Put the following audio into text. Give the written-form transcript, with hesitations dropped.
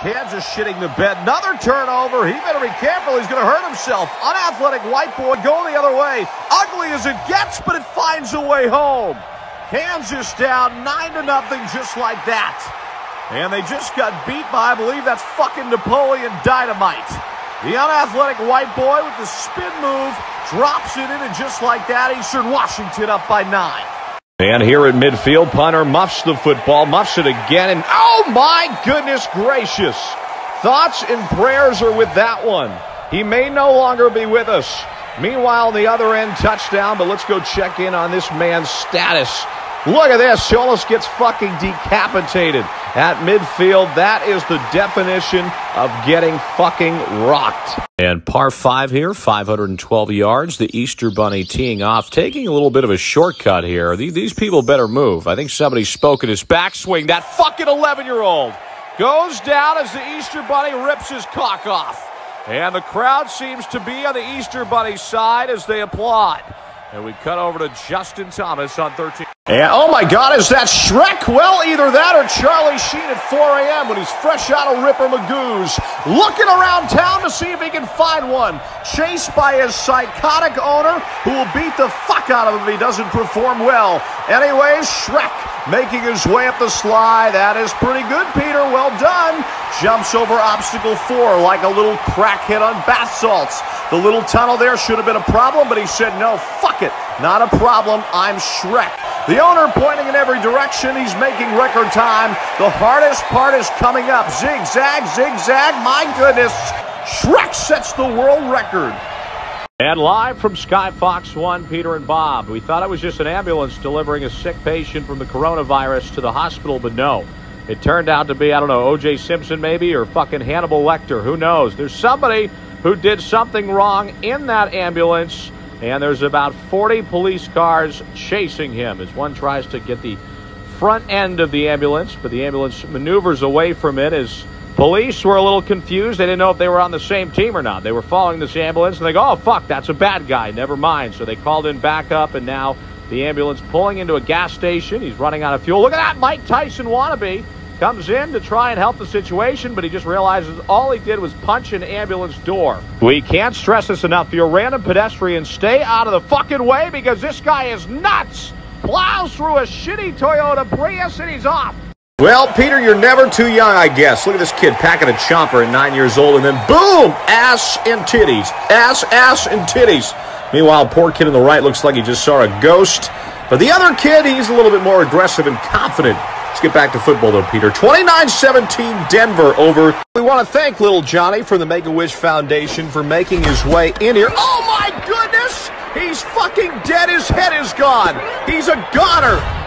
Kansas shitting the bed. Another turnover. He better be careful. He's going to hurt himself. Unathletic white boy going the other way. Ugly as it gets, but it finds a way home. Kansas down 9-0 just like that. And they just got beat by, I believe that's fucking Napoleon Dynamite. The unathletic white boy with the spin move drops it in, and just like that, Eastern Washington up by 9. And here at midfield, punter muffs the football, muffs it again, and oh my goodness gracious. Thoughts and prayers are with that one. He may no longer be with us. Meanwhile, on the other end, touchdown, but let's go check in on this man's status. Look at this. He almost gets fucking decapitated at midfield. That is the definition of getting fucking rocked. And par 5 here, 512 yards. The Easter Bunny teeing off, taking a little bit of a shortcut here. These people better move. I think somebody spoke at his backswing. That fucking 11-year-old goes down as the Easter Bunny rips his cock off. And the crowd seems to be on the Easter Bunny side as they applaud. And we cut over to Justin Thomas on 13. And oh my God, is that Shrek? Well, either that or Charlie Sheen at 4 a.m. when he's fresh out of Ripper Magoo's, looking around town to see if he can find one. Chased by his psychotic owner, who will beat the fuck out of him if he doesn't perform well. Anyways, Shrek making his way up the slide. That is pretty good, Peter. Well done. Jumps over obstacle 4 like a little crackhead on bath salts. The little tunnel there should have been a problem, but he said, no, fuck it. Not a problem. I'm Shrek. The owner pointing in every direction. He's making record time. The hardest part is coming up. Zigzag, zigzag. My goodness. Shrek sets the world record. And live from Sky Fox 1, Peter and Bob. We thought it was just an ambulance delivering a sick patient from the coronavirus to the hospital, but no. It turned out to be, I don't know, O.J. Simpson maybe, or fucking Hannibal Lecter. Who knows? There's somebody who did something wrong in that ambulance, and there's about 40 police cars chasing him as one tries to get the front end of the ambulance, but the ambulance maneuvers away from it as police were a little confused. They didn't know if they were on the same team or not. They were following this ambulance, and they go, oh, fuck, that's a bad guy. Never mind. So they called in backup, and now the ambulance pulling into a gas station. He's running out of fuel. Look at that, Mike Tyson wannabe. Comes in to try and help the situation, but he just realizes all he did was punch an ambulance door. We can't stress this enough. If you're a random pedestrian, stay out of the fucking way because this guy is nuts. Plows through a shitty Toyota Prius and he's off. Well, Peter, you're never too young, I guess. Look at this kid packing a chomper at 9 years old, and then boom, ass and titties. Ass and titties. Meanwhile, poor kid on the right looks like he just saw a ghost. But the other kid, he's a little bit more aggressive and confident. Let's get back to football, though, Peter. 29-17 Denver over. We want to thank little Johnny from the Make-A-Wish Foundation for making his way in here. Oh, my goodness! He's fucking dead. His head is gone. He's a goner.